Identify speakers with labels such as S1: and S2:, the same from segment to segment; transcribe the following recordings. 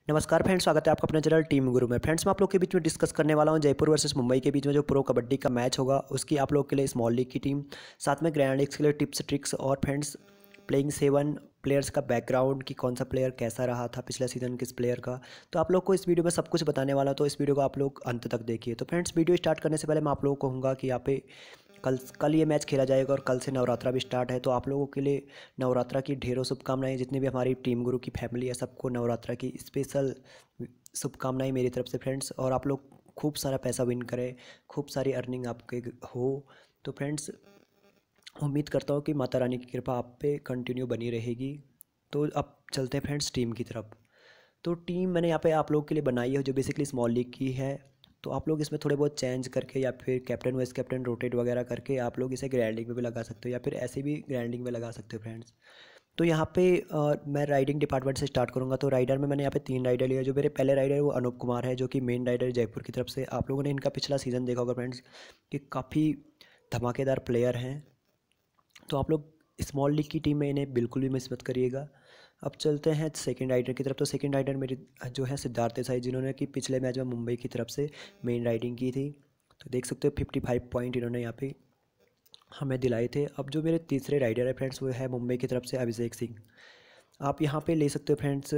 S1: नमस्कार फ्रेंड्स, स्वागत है आपका अपने चैनल टीम गुरु में। फ्रेंड्स, मैं आप लोग के बीच में डिस्कस करने वाला हूं जयपुर वर्सेस मुंबई के बीच में जो प्रो कबड्डी का मैच होगा उसकी आप लोग के लिए स्मॉल लीग की टीम, साथ में ग्रैंड लीग्स के लिए टिप्स ट्रिक्स और फ्रेंड्स प्लेइंग 7 प्लेयर्स का बैकग्राउंड कि कौन सा प्लेयर कैसा रहा था पिछले सीजन किस प्लेयर का। तो आप लोग को इस वीडियो में सब कुछ बताने वाला हूं, तो इस वीडियो को आप लोग अंत तक देखिए। तो फ्रेंड्स, वीडियो स्टार्ट करने से पहले मैं आप लोगों को कहूँगा कि यहाँ पे कल ये मैच खेला जाएगा और कल से नवरात्रा भी स्टार्ट है। तो आप लोगों के लिए नवरात्रा की ढेरों शुभकामनाएं। जितनी भी हमारी टीम गुरु की फैमिली है सबको नवरात्रा की स्पेशल शुभकामनाएं मेरी तरफ से फ्रेंड्स। और आप लोग खूब सारा पैसा विन करें, खूब सारी अर्निंग आपके हो। तो फ्रेंड्स, उम्मीद करता हूँ कि माता रानी की कृपा आप पे कंटिन्यू बनी रहेगी। तो अब चलते हैं फ्रेंड्स टीम की तरफ। तो टीम मैंने यहाँ पे आप लोग के लिए बनाई है जो बेसिकली स्मॉल लीग की है। तो आप लोग इसमें थोड़े बहुत चेंज करके या फिर कैप्टन वाइस कैप्टन रोटेट वगैरह करके आप लोग इसे ग्रैंडिंग में भी लगा सकते हो या फिर ऐसे भी ग्रैंडिंग में लगा सकते हो फ्रेंड्स। तो यहाँ पे मैं राइडिंग डिपार्टमेंट से स्टार्ट करूँगा। तो राइडर में मैंने यहाँ पे 3 राइडर लिया। जो मेरे पहले राइडर है वो अनूप कुमार है, जो कि मेन राइडर जयपुर की तरफ से। आप लोगों ने इनका पिछला सीज़न देखा होगा फ्रेंड्स कि काफ़ी धमाकेदार प्लेयर हैं। तो आप लोग स्मॉल लीग की टीम में इन्हें बिल्कुल भी मिस मत करिएगा। अब चलते हैं सेकंड राइडर की तरफ। तो सेकंड राइडर मेरे जो है सिद्धार्थ देसाई, जिन्होंने कि पिछले मैच में मुंबई की तरफ से मेन राइडिंग की थी। तो देख सकते हो 55 पॉइंट इन्होंने यहाँ पे हमें दिलाए थे। अब जो मेरे तीसरे राइडर है फ्रेंड्स वो है मुंबई की तरफ से अभिषेक सिंह। आप यहाँ पे ले सकते हो फ्रेंड्स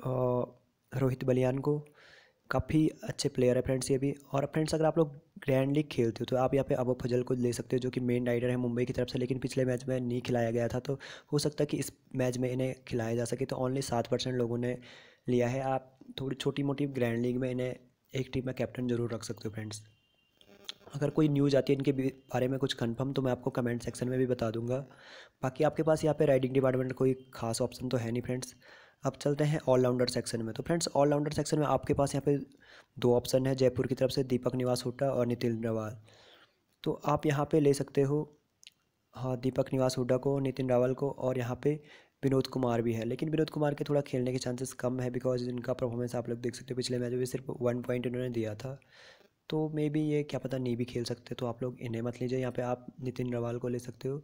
S1: रोहित बलियान को। काफ़ी अच्छे प्लेयर है फ्रेंड्स ये भी। और फ्रेंड्स, अगर आप लोग ग्रैंड लीग खेलते हो तो आप यहाँ पे अबू फजल को ले सकते हो, जो कि मेन राइडर है मुंबई की तरफ से, लेकिन पिछले मैच में नहीं खिलाया गया था। तो हो सकता है कि इस मैच में इन्हें खिलाया जा सके। तो ओनली 7% लोगों ने लिया है। आप थोड़ी छोटी मोटी ग्रैंड लीग में इन्हें एक टीम में कैप्टन जरूर रख सकते हो फ्रेंड्स। अगर कोई न्यूज़ आती है इनके बारे में कुछ कंफर्म तो मैं आपको कमेंट सेक्शन में भी बता दूंगा। बाकी आपके पास यहाँ पे राइडिंग डिपार्टमेंट कोई खास ऑप्शन तो है नहीं फ्रेंड्स। अब चलते हैं ऑलराउंडर सेक्शन में। तो फ्रेंड्स, ऑलराउंडर सेक्शन में आपके पास यहाँ पे 2 ऑप्शन है जयपुर की तरफ से, दीपक निवास हुड्डा और नितिन रावल। तो आप यहाँ पे ले सकते हो, हाँ, दीपक निवास हुड्डा को, नितिन रावल को, और यहाँ पे विनोद कुमार भी है। लेकिन विनोद कुमार के थोड़ा खेलने के चांसेस कम है बिकॉज इनका परफॉर्मेंस आप लोग देख सकते हो पिछले मैच में भी सिर्फ 1 पॉइंट इन्होंने दिया था। तो मे बी ये क्या पता नहीं भी खेल सकते। तो आप लोग इन्हें मत लीजिए, यहाँ पे आप नितिन रवाल को ले सकते हो।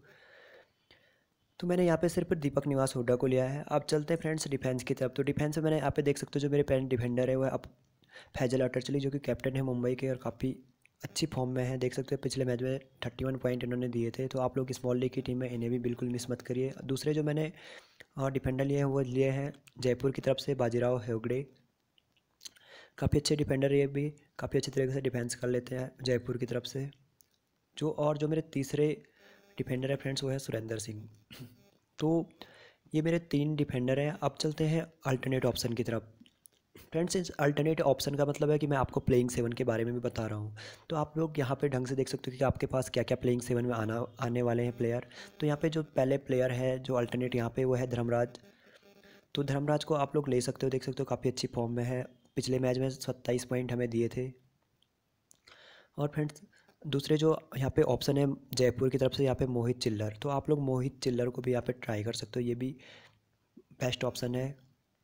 S1: तो मैंने यहाँ पे सिर्फ दीपक निवास हुड्डा को लिया है। अब चलते हैं फ्रेंड्स डिफेंस की तरफ। तो डिफेंस में मैंने यहाँ पे देख सकते हो जो मेरे पेन डिफेंडर है वो है अब फैजल अटरचली, जो कि कैप्टन है मुंबई के और काफ़ी अच्छी फॉर्म में है। देख सकते हो पिछले मैच में 31 पॉइंट इन्होंने दिए थे। तो आप लोग स्मॉल लीग की टीम में इन्हें भी बिल्कुल मिस मत करिए। दूसरे जो मैंने डिफेंडर लिए हैं वो लिए हैं जयपुर की तरफ से बाजीराव हेगड़े। काफ़ी अच्छे डिफेंडर ये भी, काफ़ी अच्छे तरीके से डिफेंस कर लेते हैं जयपुर की तरफ से। जो मेरे तीसरे डिफेंडर है फ्रेंड्स वो है सुरेंद्र सिंह। तो ये मेरे 3 डिफेंडर हैं। अब चलते हैं अल्टरनेट ऑप्शन की तरफ। फ्रेंड्स, इस अल्टरनेट ऑप्शन का मतलब है कि मैं आपको प्लेइंग 7 के बारे में भी बता रहा हूँ। तो आप लोग यहाँ पे ढंग से देख सकते हो कि आपके पास क्या क्या प्लेइंग 7 में आने वाले हैं प्लेयर। तो यहाँ पे जो पहले प्लेयर है जो अल्टरनेट यहाँ पे वो है धर्मराज। तो धर्मराज को आप लोग ले सकते हो, देख सकते हो काफ़ी अच्छी फॉर्म में है। पिछले मैच में 27 पॉइंट हमें दिए थे। और फ्रेंड्स, दूसरे जो यहाँ पे ऑप्शन है जयपुर की तरफ से यहाँ पे मोहित चिल्लर। तो आप लोग मोहित चिल्लर को भी यहाँ पे ट्राई कर सकते हो, ये भी बेस्ट ऑप्शन है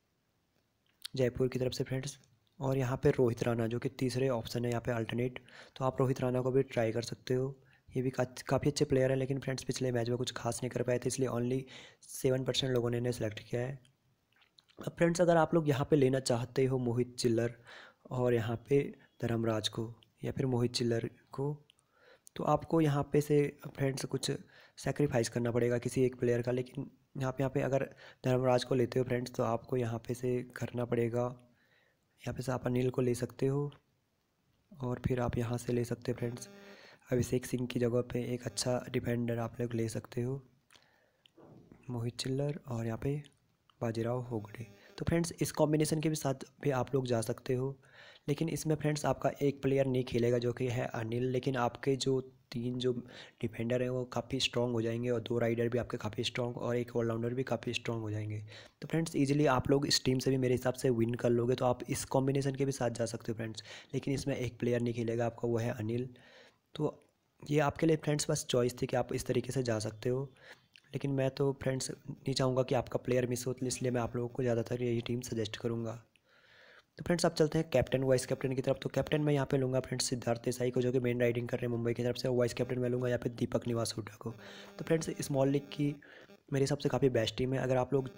S1: जयपुर की तरफ से फ्रेंड्स। और यहाँ पे रोहित राणा जो कि तीसरे ऑप्शन है यहाँ पे अल्टरनेट। तो आप रोहित राणा को भी ट्राई कर सकते हो, ये भी काफ़ी अच्छे प्लेयर है। लेकिन फ्रेंड्स पिछले मैच में कुछ खास नहीं कर पाए थे, इसलिए ओनली 7% लोगों ने इन्हें सेलेक्ट किया है। अब फ्रेंड्स, अगर आप लोग यहाँ पे लेना चाहते हो मोहित चिल्लर और यहाँ पे धर्मराज को या फिर मोहित चिल्लर को, तो आपको यहाँ पे से फ्रेंड्स कुछ सेक्रीफाइस करना पड़ेगा किसी एक प्लेयर का। लेकिन यहाँ पे अगर धर्मराज को लेते हो फ्रेंड्स तो आपको यहाँ पे से करना पड़ेगा, यहाँ पे से आप अनिल को ले सकते हो और फिर आप यहाँ से ले सकते हो फ्रेंड्स अभिषेक सिंह की जगह पे एक अच्छा डिफेंडर आप लोग ले सकते हो, मोहित चिल्लर और यहाँ पे बाजीराव होगड़े। तो फ्रेंड्स, इस कॉम्बिनेशन के भी साथ भी आप लोग जा सकते हो। लेकिन इसमें फ्रेंड्स आपका एक प्लेयर नहीं खेलेगा जो कि है अनिल, लेकिन आपके जो 3 जो डिफेंडर हैं वो काफ़ी स्ट्रॉन्ग हो जाएंगे और 2 राइडर भी आपके काफ़ी स्ट्रॉन्ग और एक ऑलराउंडर भी काफ़ी स्ट्रॉन्ग हो जाएंगे। तो फ्रेंड्स, इजीली आप लोग इस टीम से भी मेरे हिसाब से विन कर लोगे। तो आप इस कॉम्बिनेशन के भी साथ जा सकते हो फ्रेंड्स। लेकिन इसमें एक प्लेयर नहीं खेलेगा आपका, वो है अनिल। तो ये आपके लिए फ्रेंड्स बस चॉइस थी कि आप इस तरीके से जा सकते हो। लेकिन मैं तो फ्रेंड्स नहीं चाहूँगा कि आपका प्लेयर मिस हो, तो इसलिए मैं आप लोगों को ज़्यादातर यही टीम सजेस्ट करूँगा। तो फ्रेंड्स, अब चलते हैं कैप्टन वाइस कैप्टन की तरफ। तो कैप्टन मैं यहाँ पे लूँगा फ्रेंड्स सिद्धार्थ देसाई को, जो कि मेन राइडिंग कर रहे हैं मुंबई की तरफ से। और वाइस कैप्टन मैं लूँगा यहाँ पे दीपक निवास हुड्डा को। तो फ्रेंड्स, स्मॉल लीग की मेरे हिसाब से काफ़ी बेस्ट टीम है। अगर आप लोग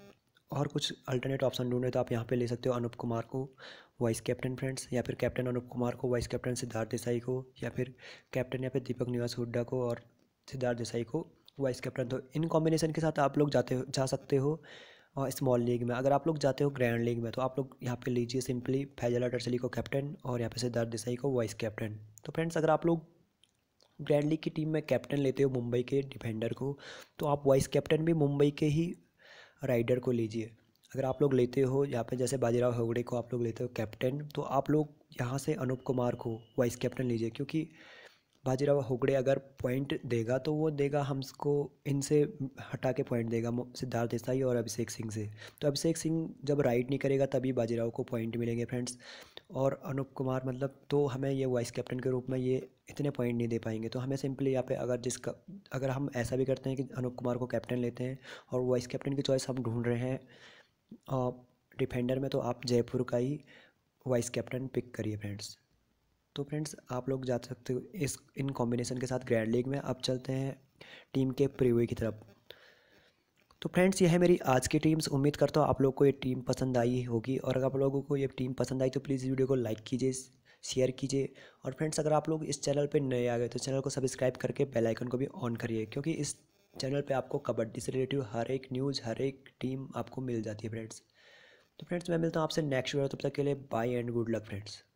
S1: और कुछ अल्टरनेट ऑप्शन ढूंढे तो आप यहाँ पे ले सकते हो अनूप कुमार को वाइस कैप्टन फ्रेंड्स, या फिर कैप्टन अनूप कुमार को, वाइस कैप्टन सिद्धार्थ देसाई को, या फिर कैप्टन या फिर दीपक निवास हुड्डा को और सिद्धार्थ देसाई को वाइस कैप्टन। तो इन कॉम्बिनेशन के साथ आप लोग जा सकते हो स्मॉल लीग में। अगर आप लोग जाते हो ग्रैंड लीग में तो आप लोग यहाँ पे लीजिए सिंपली फैजल अटरचली को कैप्टन और यहाँ पे सिद्धार्थ देसाई को वाइस कैप्टन। तो फ्रेंड्स अगर आप लोग ग्रैंड लीग की टीम में कैप्टन लेते हो मुंबई के डिफेंडर को, तो आप वाइस कैप्टन भी मुंबई के ही राइडर को लीजिए। अगर आप लोग लेते हो यहाँ पे जैसे बाजीराव हेगड़े को आप लोग लेते हो कैप्टन, तो आप लोग यहाँ से अनूप कुमार को वाइस कैप्टन लीजिए, क्योंकि बाजीराव हेगड़े अगर पॉइंट देगा तो वो देगा हमको इनसे हटा के पॉइंट देगा सिद्धार्थ देसाई और अभिषेक सिंह से। तो अभिषेक सिंह जब राइड नहीं करेगा तभी बाजीराव को पॉइंट मिलेंगे फ्रेंड्स। और अनूप कुमार मतलब तो हमें ये वाइस कैप्टन के रूप में ये इतने पॉइंट नहीं दे पाएंगे। तो हमें सिंपली यहाँ पे अगर हम ऐसा भी करते हैं कि अनूप कुमार को कैप्टन लेते हैं और वाइस कैप्टन की चॉइस हम ढूंढ रहे हैं डिफेंडर में, तो आप जयपुर का ही वाइस कैप्टन पिक करिए फ्रेंड्स। तो फ्रेंड्स आप लोग जा सकते हो इन कॉम्बिनेशन के साथ ग्रैंड लीग में। अब चलते हैं टीम के प्रीव्यू की तरफ। तो फ्रेंड्स ये है मेरी आज की टीम्स। उम्मीद करता हूँ आप लोग को ये टीम पसंद आई होगी, और अगर आप लोगों को ये टीम पसंद आई तो प्लीज़ वीडियो को लाइक कीजिए, शेयर कीजिए। और फ्रेंड्स अगर आप लोग इस चैनल पे नए आ गए तो चैनल को सब्सक्राइब करके बेल आइकन को भी ऑन करिए, क्योंकि इस चैनल पे आपको कबड्डी से रिलेटिव हर एक न्यूज़, हर एक टीम आपको मिल जाती है फ्रेंड्स। तो फ्रेंड्स मैं मिलता हूँ आपसे नेक्स्ट वीडियो, तब तक के लिए bye and good luck friends.